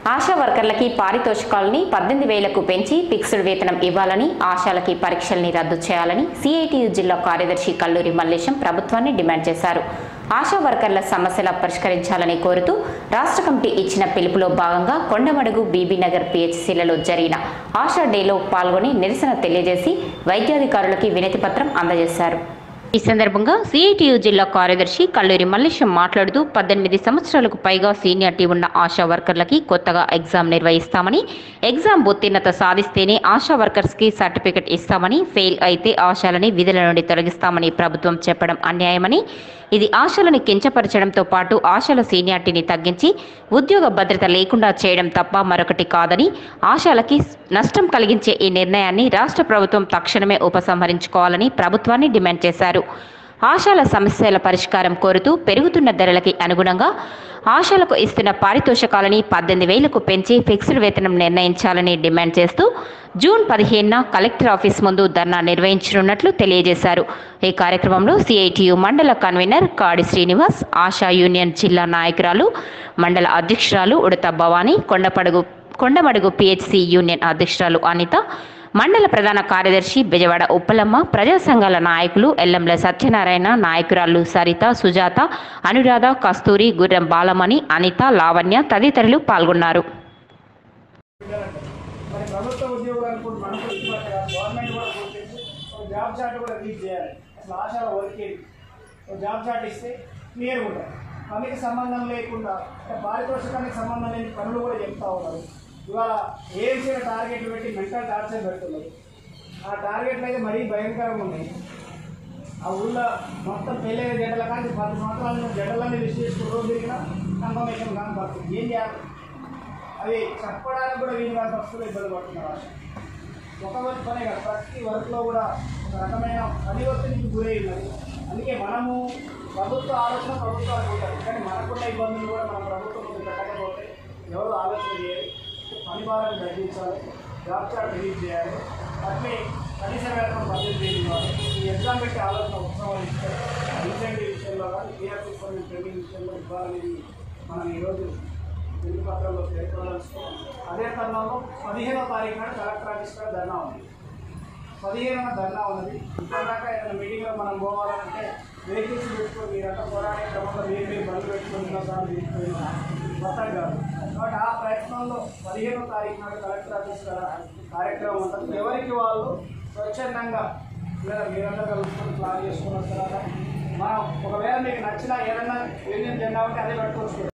ఆశా వర్కర్లకి పారితోషికాలని 18,000కు పెంచి ఫిక్స్డ్ వేతనం ఇవ్వాలని, ఆశాలకి పరీక్షల్ని రద్దు చేయాలని సిఐటియు జిల్లా కార్యదర్శి కల్లూరి మల్లేశం ప్రభుత్వాన్ని డిమాండ్ చేశారు. ఆశా వర్కర్ల సమస్యల పరిష్కరించాలని కోరుతూ రాష్ట్ర కమిటీ ఇచ్చిన పిలుపులో భాగంగా కొండమడుగు బీబీనగర్ పిహెచ్సిలలో జరిగిన ఆశా డేలో పాల్గొని నిరసన తెలియజేసి వైద్యాధికారులకి వినతి పత్రం అందజేశారు. ఈ సందర్భంగా సిఐటియు జిల్లా కార్యదర్శి కల్లూరి మల్లేశం మాట్లాడుతూ 18 సంవత్సరాలకు పైగా సీనియారిటీ ఉన్న ఆశా వర్కర్లకి కొత్తగా ఎగ్జామ్ నిర్వహిస్తామని, ఎగ్జామ్ ఉత్తీర్ణత సాధిస్తేనే ఆశా వర్కర్స్కి సర్టిఫికెట్ ఇస్తామని, ఫెయిల్ అయితే ఆశాలని విధుల నుండి తొలగిస్తామని ప్రభుత్వం చెప్పడం అన్యాయమని, ఇది ఆశలను కించపరచడంతో పాటు ఆశల సీనియారిటీని తగ్గించి ఉద్యోగ భద్రత లేకుండా చేయడం తప్ప మరొకటి కాదని, ఆశాలకి నష్టం కలిగించే ఈ నిర్ణయాన్ని రాష్ట్ర ప్రభుత్వం తక్షణమే ఉపసంహరించుకోవాలని ప్రభుత్వాన్ని డిమాండ్ చేశారు. ఆశాల సమస్యల పరిష్కారం కోరుతూ పెరుగుతున్న ధరలకి అనుగుణంగా ఆశాలకు ఇస్తున్న పారితోషికాలని 18,000కు పెంచి ఫిక్స్డ్ వేతనం నిర్ణయించాలని డిమాండ్ చేస్తూ జూన్ 15న కలెక్టర్ ఆఫీస్ ముందు ధర్నా నిర్వహించనున్నట్లు తెలియజేశారు. ఈ కార్యక్రమంలో సిఐటియు మండల కన్వీనర్ కాడి శ్రీనివాస్, ఆశా యూనియన్ జిల్లా నాయకురాలు, మండల అధ్యక్షురాలు ఉడత భవానీ, కొండమడుగు పిహెచ్సి యూనియన్ అధ్యక్షురాలు అనిత, మండల ప్రధాన కార్యదర్శి బెజవాడ ఉప్పలమ్మ, ప్రజా సంఘాల నాయకులు ఎల్లంల సత్యనారాయణ, నాయకురాలు సరిత, సుజాత, అనురాధ, కస్తూరి, గుర్రం బాలమణి, అనిత, లావణ్య తదితరులు పాల్గొన్నారు. పనికి సంబంధం లేకుండా పారితోషికానికి సంబంధం లేని పనులు కూడా చెప్తా ఉన్నారు. ఇవాళ ఏఎంసీలో టార్గెట్లు పెట్టి మెంటల్ టార్చర్ పెడుతున్నారు. ఆ టార్గెట్లు అయితే మరీ భయంకరంగా ఉన్నాయి. ఆ ఊళ్ళో మొత్తం పెళ్ళైన జడ్డల కానీ 10 సంవత్సరాల జడ్డలన్నీ లిస్ట్ చేసుకుని రోజు తిరిగినా కన్ఫర్మేషన్ కానీ పడుతుంది. ఏం చేయాలి? అవి చెప్పడానికి కూడా వీలు కాని పరిస్థితులు ఇబ్బంది పడుతున్నారు. ఒక వర్క్ పనే కాదు, ప్రతి వర్క్లో కూడా ఒక రకమైన పని ఒత్తిడికి గురై ఉన్నది. అందుకే మనము ప్రభుత్వ ఆలోచన ప్రభుత్వానికి ఉంటుంది, కానీ మనకున్న ఇబ్బందులు కూడా మనం ప్రభుత్వం ముందు పెట్టకపోతే ఎవరు ఆలోచన చేయాలి. పని భారాన్ని తగ్గించాలి, జాబ్ చార్ట్ రిలీజ్ చేయాలి, అట్లే కనీస వేతనం 18,000 ఇవ్వాలి. ఈ ఎగ్జామ్ పెట్టి ఆలోచన ఉత్సవం ఇస్తే ఇన్సెంటివ్ విషయంలో కానీ టీఆర్సీ ట్రైనింగ్ విషయంలో ఇవ్వాలనేది మనం ఈరోజు తెలుగు పత్రంలో పేర్కొనాల్సుకోవాలి. అదే తరుణంలో 15వ తారీఖు నాడు కలెక్టర్ ఆఫీస్ కూడా ధర్నా ఉంది. 15వ ధర్నా ఉన్నది. ఇప్పటిదాకా ఏదైనా మీటింగ్లో మనం పోవాలంటే వెహికల్స్ పెట్టుకొని మీరంతా పోరాడే క్రమంలో మీరు బండ్లు పెట్టుకున్న సార్లు తీసుకున్న మొత్తం కాదు. కాబట్టి ఆ ప్రయత్నంలో 15వ తారీఖు నాడు కలెక్టర్ ఆఫీస్ కార్యక్రమం ఉంటుంది. ఎవరికి వాళ్ళు స్వచ్ఛందంగా లేదా మీరందరూ కలుసుకొని ప్లాన్ చేసుకున్న తర్వాత మనం ఒకవేళ మీకు నచ్చిన ఏదైనా యూనియన్ జెండా ఉంటే అదే పెట్టుకోవచ్చు.